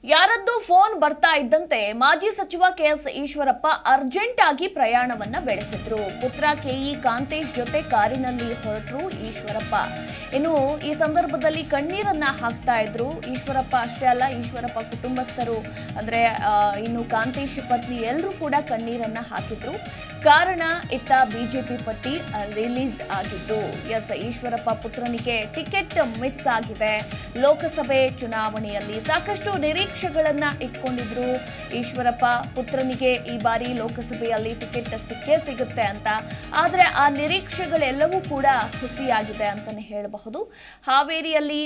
ಯಾರದ್ದು ಫೋನ್ ಬರ್ತಾ ಇದ್ದಂತೆ ಮಾಜಿ ಸಚಿವ ಕೆಎಸ್ ಈಶ್ವರಪ್ಪ ಅರ್ಜೆಂಟ್ ಆಗಿ ಪ್ರಯಾಣವನ್ನ ಬೆಳೆಸಿದ್ರು. ಪುತ್ರ ಕೆಇ ಕಾಂತೇಶ್ ಜೊತೆ ಕಾರಿನಲ್ಲಿ ಹೊರಟರು ಈಶ್ವರಪ್ಪ. ಇನ್ನು ಈ ಸಂದರ್ಭದಲ್ಲಿ ಕಣ್ಣೀರನ್ನ ಹಾಕ್ತಾ ಇದ್ರು. ಈಶ್ವರಪ್ಪ ಅಷ್ಟೇ ಅಲ್ಲ, ಈಶ್ವರಪ್ಪ ಕುಟುಂಬಸ್ಥರು ಅಂದ್ರೆ ಇನ್ನು ಕಾಂತೇಶ್ ಪತ್ನಿ ಎಲ್ಲರೂ ಕೂಡ ಕಣ್ಣೀರನ್ನ ಹಾಕಿದ್ರು. ಕಾರಣ ಇತ್ತ ಬಿಜೆಪಿ ಪಟ್ಟಿ ರಿಲೀಸ್ ಆಗಿದ್ದು. ಎಸ್, ಈಶ್ವರಪ್ಪ ಪುತ್ರನಿಗೆ ಟಿಕೆಟ್ ಮಿಸ್ ಆಗಿದೆ. ಲೋಕಸಭೆ ಚುನಾವಣೆಯಲ್ಲಿ ಸಾಕಷ್ಟು ನಿರೀಕ್ಷೆಗಳನ್ನ ಇಟ್ಕೊಂಡಿದ್ರು ಈಶ್ವರಪ್ಪ. ಪುತ್ರನಿಗೆ ಈ ಬಾರಿ ಲೋಕಸಭೆಯಲ್ಲಿ ಟಿಕೆಟ್ ಸಿಕ್ಕೇ ಸಿಗುತ್ತೆ ಅಂತ. ಆದ್ರೆ ಆ ನಿರೀಕ್ಷೆಗಳೆಲ್ಲವೂ ಕೂಡ ಹುಸಿಯಾಗಿದೆ ಅಂತಾನೆ ಹೇಳಬಹುದು. ಹಾವೇರಿಯಲ್ಲಿ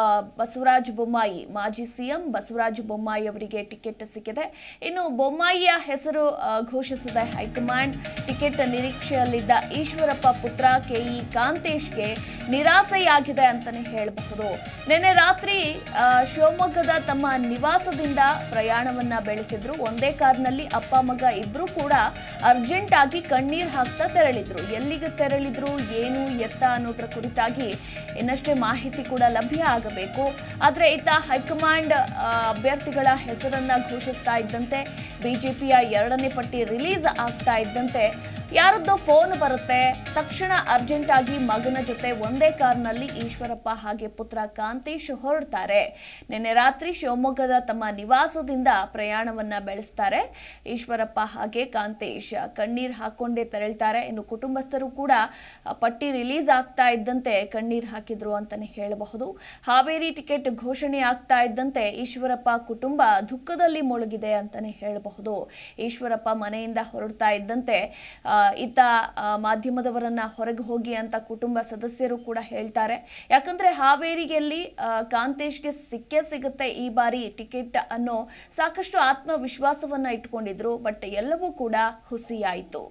ಬಸವರಾಜ ಬೊಮ್ಮಾಯಿ, ಮಾಜಿ ಸಿಎಂ ಬಸವರಾಜ ಬೊಮ್ಮಾಯಿ ಅವರಿಗೆ ಟಿಕೆಟ್ ಸಿಕ್ಕಿದೆ. ಇನ್ನು ಬೊಮ್ಮಾಯಿಯ ಹೆಸರು ಘೋಷಿಸಿದ ಹೈಕಮಾಂಡ್. ಟಿಕೆಟ್ ನಿರೀಕ್ಷೆಯಲ್ಲಿದ್ದ ಈಶ್ವರಪ್ಪ ಪುತ್ರ ಕೆಇ ಕಾಂತೇಶ್ಗೆ ನಿರಾಸೆಯಾಗಿದೆ ಅಂತಾನೆ ಹೇಳಬಹುದು. ನಿನ್ನೆ ರಾತ್ರಿ ಶಿವಮೊಗ್ಗದ ತಮ್ಮ ನಿವಾಸದಿಂದ ಪ್ರಯಾಣವನ್ನ ಬೆಳೆಸಿದ್ರು. ಒಂದೇ ಕಾರ್ನಲ್ಲಿ ಅಪ್ಪ ಮಗ ಇಬ್ರು ಕೂಡ ಅರ್ಜೆಂಟ್ ಆಗಿ ಕಣ್ಣೀರ್ ಹಾಕ್ತಾ ತೆರಳಿದ್ರು. ಎಲ್ಲಿಗೆ ತೆರಳಿದ್ರು, ಏನು ಎತ್ತ ಅನ್ನೋದ್ರ ಕುರಿತಾಗಿ ಇನ್ನಷ್ಟೇ ಮಾಹಿತಿ ಕೂಡ ಲಭ್ಯ ಆಗಬೇಕು. ಆದ್ರೆ ಇತ್ತ ಹೈಕಮಾಂಡ್ ಅಭ್ಯರ್ಥಿಗಳ ಹೆಸರನ್ನ ಘೋಷಿಸ್ತಾ ಇದ್ದಂತೆ, ಬಿಜೆಪಿಯ 2ನೇ ಪಟ್ಟಿ ರಿಲೀಸ್ ಆಗ್ತಾ ಇದ್ದಂತೆ ಯಾರದ್ದೋ ಫೋನ್ ಬರುತ್ತೆ. ತಕ್ಷಣ ಅರ್ಜೆಂಟ್ ಆಗಿ ಮಗನ ಜೊತೆ ಒಂದೇ ಕಾರ್ನಲ್ಲಿ ಈಶ್ವರಪ್ಪ ಹಾಗೆ ಪುತ್ರ ಕಾಂತೇಶ್ ಹೊರಡ್ತಾರೆ. ನಿನ್ನೆ ರಾತ್ರಿ ಶಿವಮೊಗ್ಗದ ತಮ್ಮ ನಿವಾಸದಿಂದ ಪ್ರಯಾಣವನ್ನ ಬೆಳೆಸ್ತಾರೆ ಈಶ್ವರಪ್ಪ ಹಾಗೆ ಕಾಂತೇಶ್. ಕಣ್ಣೀರ್ ಹಾಕೊಂಡೇ ತೆರಳ್ತಾರೆ. ಇನ್ನು ಕುಟುಂಬಸ್ಥರು ಕೂಡ ಪಟ್ಟಿ ರಿಲೀಸ್ ಆಗ್ತಾ ಇದ್ದಂತೆ ಕಣ್ಣೀರ್ ಹಾಕಿದ್ರು ಅಂತಾನೆ ಹೇಳಬಹುದು. ಹಾವೇರಿ ಟಿಕೆಟ್ ಘೋಷಣೆ ಆಗ್ತಾ ಇದ್ದಂತೆ ಈಶ್ವರಪ್ಪ ಕುಟುಂಬ ದುಃಖದಲ್ಲಿ ಮುಳುಗಿದೆ ಅಂತಾನೆ ಹೇಳಬಹುದು. ಈಶ್ವರಪ್ಪ ಮನೆಯಿಂದ ಹೊರಡ್ತಾ ಇದ್ದಂತೆ ಇತ್ತ ಮಾಧ್ಯಮದವರನ್ನ ಹೊರಗೆ ಹೋಗಿ ಅಂತ ಕುಟುಂಬ ಸದಸ್ಯರು ಕೂಡ ಹೇಳ್ತಾರೆ. ಯಾಕಂದ್ರೆ ಹಾವೇರಿಯಲ್ಲಿ ಕಾಂತೇಶ್ಗೆ ಸಿಕ್ಕೇ ಸಿಗುತ್ತೆ ಈ ಬಾರಿ ಟಿಕೆಟ್ ಅನ್ನೋ ಸಾಕಷ್ಟು ಆತ್ಮವಿಶ್ವಾಸವನ್ನ ಇಟ್ಕೊಂಡಿದ್ರು. ಬಟ್ ಎಲ್ಲವೂ ಕೂಡ ಹುಸಿಯಾಯಿತು.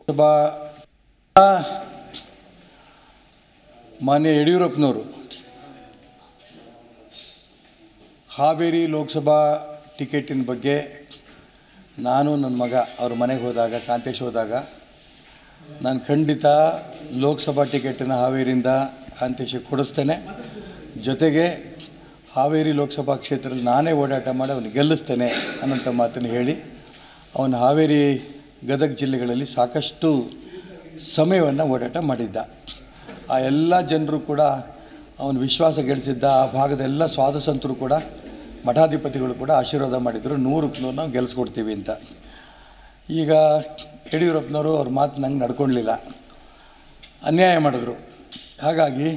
ಮಾನ್ಯ ಯಡಿಯೂರಪ್ಪನವರು ಹಾವೇರಿ ಲೋಕಸಭಾ ಟಿಕೆಟಿನ ಬಗ್ಗೆ ನಾನು ನನ್ನ ಮಗ ಅವ್ರ ಮನೆಗೆ ಹೋದಾಗ, ಕಾಂತೇಶ್ ಹೋದಾಗ, ನಾನು ಖಂಡಿತ ಲೋಕಸಭಾ ಟಿಕೆಟನ್ನು ಹಾವೇರಿಯಿಂದ ಕಾಂತೇಶಿಗೆ ಕೊಡಿಸ್ತೇನೆ. ಜೊತೆಗೆ ಹಾವೇರಿ ಲೋಕಸಭಾ ಕ್ಷೇತ್ರದಲ್ಲಿ ನಾನೇ ಓಡಾಟ ಮಾಡಿ ಅವನು ಗೆಲ್ಲಿಸ್ತೇನೆ ಅನ್ನೋಂಥ ಮಾತನ್ನು ಹೇಳಿ ಅವನು ಹಾವೇರಿ ಗದಗ ಜಿಲ್ಲೆಗಳಲ್ಲಿ ಸಾಕಷ್ಟು ಸಮಯವನ್ನು ಓಡಾಟ ಮಾಡಿದ್ದ. ಆ ಎಲ್ಲ ಜನರು ಕೂಡ ಅವನು ವಿಶ್ವಾಸ ಗೆಲ್ಲಿಸಿದ್ದ. ಆ ಭಾಗದ ಎಲ್ಲ ಸ್ವಾತಂತ್ರ್ಯರು ಕೂಡ, ಮಠಾಧಿಪತಿಗಳು ಕೂಡ ಆಶೀರ್ವಾದ ಮಾಡಿದರು, 100ಕ್ಕೆ 100 ನಾವು ಗೆಲ್ಲಿಸ್ಕೊಡ್ತೀವಿ ಅಂತ. ಈಗ ಯಡಿಯೂರಪ್ಪನವರು ಅವ್ರ ಮಾತು ನಂಗೆ ನಡ್ಕೊಳ್ಳಲಿಲ್ಲ, ಅನ್ಯಾಯ ಮಾಡಿದ್ರು. ಹಾಗಾಗಿ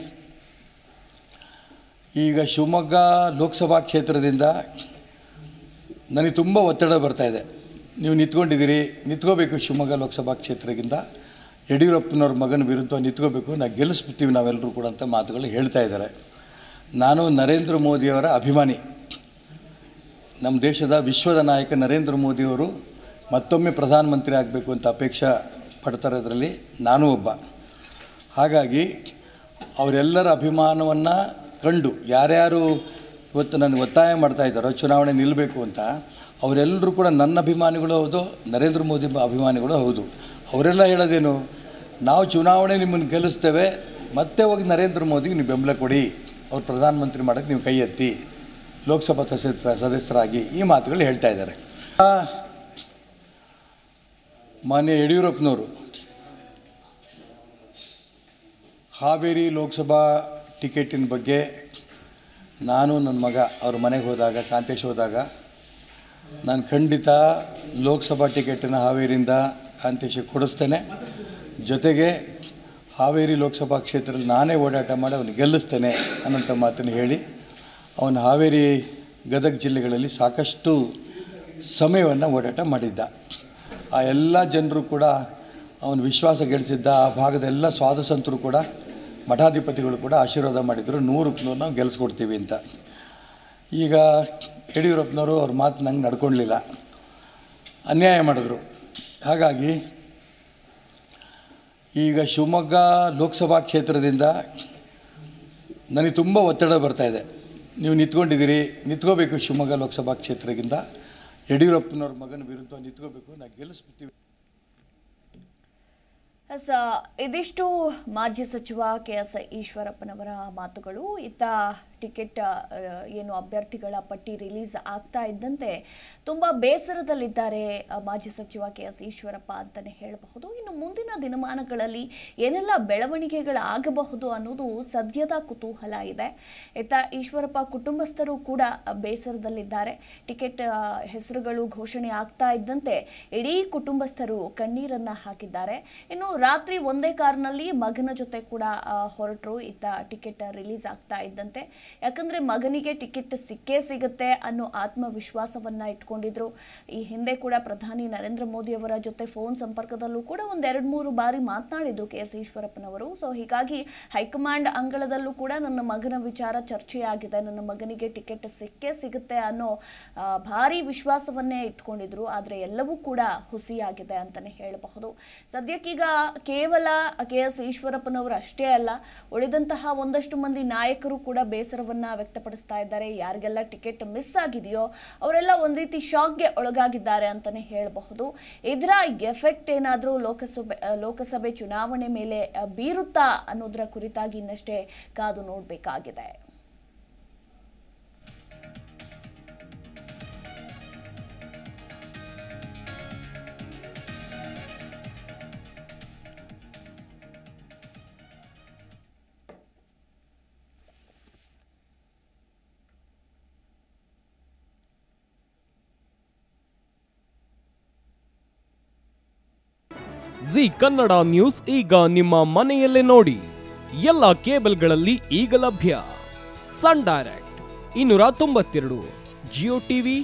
ಈಗ ಶಿವಮೊಗ್ಗ ಲೋಕಸಭಾ ಕ್ಷೇತ್ರದಿಂದ ನನಗೆ ತುಂಬ ಒತ್ತಡ ಬರ್ತಾಯಿದೆ. ನೀವು ನಿಂತ್ಕೊಂಡಿದ್ದೀರಿ, ನಿಂತ್ಕೋಬೇಕು. ಶಿವಮೊಗ್ಗ ಲೋಕಸಭಾ ಕ್ಷೇತ್ರದಿಂದ ಯಡಿಯೂರಪ್ಪನವ್ರ ಮಗನ ವಿರುದ್ಧ ನಿಂತ್ಕೋಬೇಕು, ನಾವು ಗೆಲ್ಲಿಸ್ಬಿಡ್ತೀವಿ ನಾವೆಲ್ಲರೂ ಕೂಡ ಅಂತ ಮಾತುಗಳು ಹೇಳ್ತಾ ಇದ್ದಾರೆ. ನಾನು ನರೇಂದ್ರ ಮೋದಿಯವರ ಅಭಿಮಾನಿ. ನಮ್ಮ ದೇಶದ ವಿಶ್ವದ ನಾಯಕ ನರೇಂದ್ರ ಮೋದಿಯವರು ಮತ್ತೊಮ್ಮೆ ಪ್ರಧಾನಮಂತ್ರಿ ಆಗಬೇಕು ಅಂತ ಅಪೇಕ್ಷೆ ಪಡ್ತಾರೋದ್ರಲ್ಲಿ ನಾನು ಒಬ್ಬ. ಹಾಗಾಗಿ ಅವರೆಲ್ಲರ ಅಭಿಮಾನವನ್ನು ಕಂಡು ಯಾರ್ಯಾರು ಇವತ್ತು ನನಗೆ ಒತ್ತಾಯ ಮಾಡ್ತಾಯಿದ್ದಾರೋ ಚುನಾವಣೆ ನಿಲ್ಲಬೇಕು ಅಂತ, ಅವರೆಲ್ಲರೂ ಕೂಡ ನನ್ನ ಅಭಿಮಾನಿಗಳು ಹೌದು, ನರೇಂದ್ರ ಮೋದಿ ಅಭಿಮಾನಿಗಳು ಹೌದು. ಅವರೆಲ್ಲ ಹೇಳೋದೇನು, ನಾವು ಚುನಾವಣೆ ನಿಮ್ಮನ್ನು ಗೆಲ್ಲಿಸ್ತೇವೆ, ಮತ್ತೆ ಹೋಗಿ ನರೇಂದ್ರ ಮೋದಿಗೆ ನೀವು ಬೆಂಬಲ ಕೊಡಿ, ಅವ್ರು ಪ್ರಧಾನಮಂತ್ರಿ ಮಾಡೋಕ್ಕೆ ನೀವು ಕೈ ಎತ್ತಿ ಲೋಕಸಭಾ ಸದಸ್ಯರಾಗಿ, ಈ ಮಾತುಗಳು ಹೇಳ್ತಾ ಇದ್ದಾರೆ. ಮಾನ್ಯ ಯಡಿಯೂರಪ್ಪನವರು ಹಾವೇರಿ ಲೋಕಸಭಾ ಟಿಕೆಟಿನ ಬಗ್ಗೆ ನಾನು ನನ್ನ ಮಗ ಅವ್ರ ಮನೆಗೆ ಹೋದಾಗ, ಕಾಂತೇಶ್ ಹೋದಾಗ, ನಾನು ಖಂಡಿತ ಲೋಕಸಭಾ ಟಿಕೆಟನ್ನು ಹಾವೇರಿಯಿಂದ ಕಾಂತೇಶಿಗೆ ಕೊಡಿಸ್ತೇನೆ. ಜೊತೆಗೆ ಹಾವೇರಿ ಲೋಕಸಭಾ ಕ್ಷೇತ್ರದಲ್ಲಿ ನಾನೇ ಓಡಾಟ ಮಾಡಿ ಅವನು ಗೆಲ್ಲಿಸ್ತೇನೆ ಅನ್ನೋಂಥ ಮಾತನ್ನು ಹೇಳಿ ಅವನು ಹಾವೇರಿ ಗದಗ ಜಿಲ್ಲೆಗಳಲ್ಲಿ ಸಾಕಷ್ಟು ಸಮಯವನ್ನು ಓಡಾಟ ಮಾಡಿದ್ದ. ಆ ಎಲ್ಲ ಜನರು ಕೂಡ ಅವನು ವಿಶ್ವಾಸ ಗೆಲ್ಲಿಸಿದ್ದ. ಆ ಭಾಗದ ಎಲ್ಲ ಸ್ವಾತಂತ್ರ್ಯರು ಕೂಡ, ಮಠಾಧಿಪತಿಗಳು ಕೂಡ ಆಶೀರ್ವಾದ ಮಾಡಿದರು, 100ಕ್ಕೆ 100 ನಾವು ಗೆಲ್ಲಿಸ್ಕೊಡ್ತೀವಿ ಅಂತ. ಈಗ ಯಡಿಯೂರಪ್ಪನವರು ಅವ್ರ ಮಾತು ನಂಗೆ ನಡ್ಕೊಳ್ಳಲಿಲ್ಲ, ಅನ್ಯಾಯ ಮಾಡಿದ್ರು. ಹಾಗಾಗಿ ಈಗ ಶಿವಮೊಗ್ಗ ಲೋಕಸಭಾ ಕ್ಷೇತ್ರದಿಂದ ನನಗೆ ತುಂಬ ಒತ್ತಡ ಬರ್ತಾಯಿದೆ. ನೀವು ನಿಂತ್ಕೊಂಡಿದ್ದೀರಿ, ನಿಂತ್ಕೋಬೇಕು. ಶಿವಮೊಗ್ಗ ಲೋಕಸಭಾ ಕ್ಷೇತ್ರದಿಂದ ಯಡಿಯೂರಪ್ಪನವ್ರ ಮಗನ ವಿರುದ್ಧ ನಿಂತ್ಕೋಬೇಕು, ನಾವು ಗೆಲ್ಲಿಸ್ಬಿಡ್ತೀವಿ. ಇದಿಷ್ಟು ಮಾಜಿ ಸಚಿವ ಕೆಎಸ್ ಈಶ್ವರಪ್ಪನವರ ಮಾತುಗಳು. ಇತ್ತ ಟಿಕೆಟ್ ಏನು ಅಭ್ಯರ್ಥಿಗಳ ಪಟ್ಟಿ ರಿಲೀಸ್ ಆಗ್ತಾ ಇದ್ದಂತೆ ತುಂಬಾ ಬೇಸರದಲ್ಲಿದ್ದಾರೆ ಮಾಜಿ ಸಚಿವ ಕೆಎಸ್ ಈಶ್ವರಪ್ಪ ಅಂತಾನೆ ಹೇಳಬಹುದು. ಇನ್ನು ಮುಂದಿನ ದಿನಮಾನಗಳಲ್ಲಿ ಏನೆಲ್ಲ ಬೆಳವಣಿಗೆಗಳಾಗಬಹುದು ಅನ್ನೋದು ಸದ್ಯದ ಕುತೂಹಲ ಇದೆ. ಇತ್ತ ಈಶ್ವರಪ್ಪ ಕುಟುಂಬಸ್ಥರು ಕೂಡ ಬೇಸರದಲ್ಲಿದ್ದಾರೆ. ಟಿಕೆಟ್ ಹೆಸರುಗಳು ಘೋಷಣೆ ಆಗ್ತಾ ಇದ್ದಂತೆ ಇಡೀ ಕುಟುಂಬಸ್ಥರು ಕಣ್ಣೀರನ್ನ ಹಾಕಿದ್ದಾರೆ. ಇನ್ನು ರಾತ್ರಿ ಒಂದೇ ಕಾರ್ನಲ್ಲಿ ಮಗನ ಜೊತೆ ಕೂಡ ಹೊರಟರು ಇತ್ತ ಟಿಕೆಟ್ ರಿಲೀಸ್ ಆಗ್ತಾ ಇದ್ದಂತೆ. ಯಾಕಂದ್ರೆ ಮಗನಿಗೆ ಟಿಕೆಟ್ ಸಿಕ್ಕೇ ಸಿಗುತ್ತೆ ಅನ್ನೋ ಆತ್ಮವಿಶ್ವಾಸವನ್ನ ಇಟ್ಕೊಂಡಿದ್ರು. ಈ ಹಿಂದೆ ಕೂಡ ಪ್ರಧಾನಿ ನರೇಂದ್ರ ಮೋದಿ ಅವರ ಜೊತೆ ಫೋನ್ ಸಂಪರ್ಕದಲ್ಲೂ ಕೂಡ 2-3 ಬಾರಿ ಮಾತನಾಡಿದ್ರು ಕೆಎಸ್ ಈಶ್ವರಪ್ಪನವರು. ಸೊ ಹೀಗಾಗಿ ಹೈಕಮಾಂಡ್ ಅಂಗಳದಲ್ಲೂ ಕೂಡ ನನ್ನ ಮಗನ ವಿಚಾರ ಚರ್ಚೆಯಾಗಿದೆ, ನನ್ನ ಮಗನಿಗೆ ಟಿಕೆಟ್ ಸಿಕ್ಕೇ ಸಿಗುತ್ತೆ ಅನ್ನೋ ಭಾರಿ ವಿಶ್ವಾಸವನ್ನೇ ಇಟ್ಕೊಂಡಿದ್ರು. ಆದ್ರೆ ಎಲ್ಲವೂ ಕೂಡ ಹುಸಿಯಾಗಿದೆ ಅಂತಾನೆ ಹೇಳಬಹುದು. ಸದ್ಯಕ್ಕೀಗ ಕೇವಲ ಕೆಎಸ್ ಈಶ್ವರಪ್ಪನವರು ಅಷ್ಟೇ ಅಲ್ಲ, ಉಳಿದಂತಹ ಒಂದಷ್ಟು ಮಂದಿ ನಾಯಕರು ಕೂಡ ಬೇಸರವನ್ನ ವ್ಯಕ್ತಪಡಿಸ್ತಾ ಇದ್ದಾರೆ. ಯಾರಿಗೆಲ್ಲ ಟಿಕೆಟ್ ಮಿಸ್ ಆಗಿದೆಯೋ ಅವರೆಲ್ಲ ಒಂದ್ ರೀತಿ ಶಾಕ್ಗೆ ಒಳಗಾಗಿದ್ದಾರೆ ಅಂತಾನೆ ಹೇಳಬಹುದು. ಇದರ ಎಫೆಕ್ಟ್ ಏನಾದ್ರೂ ಲೋಕಸಭೆ ಚುನಾವಣೆ ಮೇಲೆ ಬೀರುತ್ತಾ ಅನ್ನೋದರ ಕುರಿತಾಗಿ ಇನ್ನಷ್ಟೇ ಕಾದು ನೋಡಬೇಕಾಗಿದೆ. ಜಿ ಕನ್ನಡ ನ್ಯೂಸ್ ಈಗ ನಿಮ್ಮ ಮನೆಯಲ್ಲೇ ನೋಡಿ. ಎಲ್ಲ ಕೇಬಲ್ಗಳಲ್ಲಿ ಈಗ ಲಭ್ಯ. Sun direct 292, Jio TV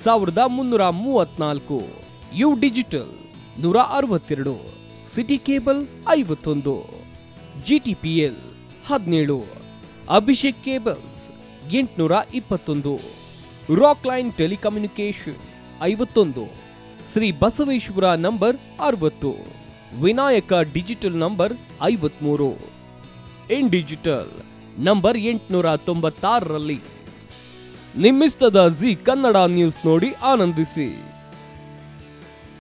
1334, U digital 162, city cable 51, GTPL 17, Abhishek cables 821, rock line telecommunication 51, Shri Basaveshwara number 60, Vinayaka digital number 53, in digital number 896ರಲ್ಲಿ ನಿಮ್ಮಿಸ್ತದ ಜಿ ಕನ್ನಡ ನ್ಯೂಸ್ ನೋಡಿ ಆನಂದಿಸಿ.